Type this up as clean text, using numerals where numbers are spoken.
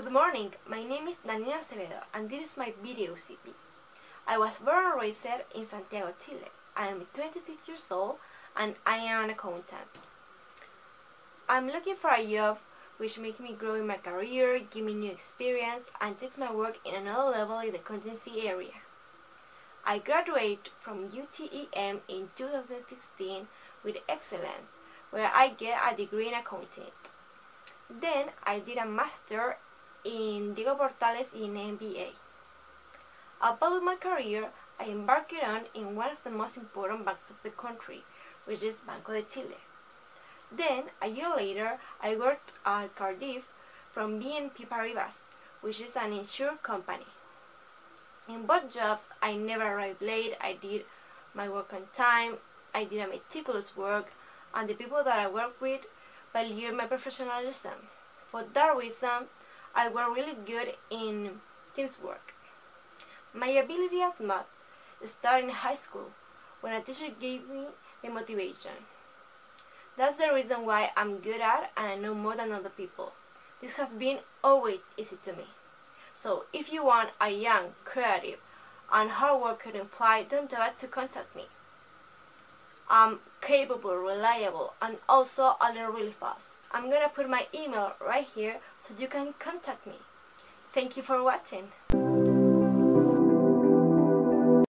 Good morning, my name is Daniela Acevedo and this is my video CV. I was born and raised in Santiago, Chile. I am 26 years old and I am an accountant. I'm looking for a job which makes me grow in my career, give me new experience and takes my work in another level in the accountancy area. I graduated from UTEM in 2016 with excellence, where I get a degree in accounting. Then I did a master in Diego Portales in MBA. About my career, I embarked on in one of the most important banks of the country, which is Banco de Chile. Then, a year later, I worked at Cardiff from BNP Paribas, which is an insurance company. In both jobs, I never arrived late, I did my work on time, I did a meticulous work, and the people that I work with valued my professionalism. For that reason, I was really good in teams work. My ability at math started in high school, when a teacher gave me the motivation. That's the reason why I'm good at and I know more than other people. This has been always easy to me. So if you want a young, creative, and hardworking employee, don't doubt to contact me. I'm capable, reliable, and also a little really fast. I'm gonna put my email right here so you can contact me. Thank you for watching.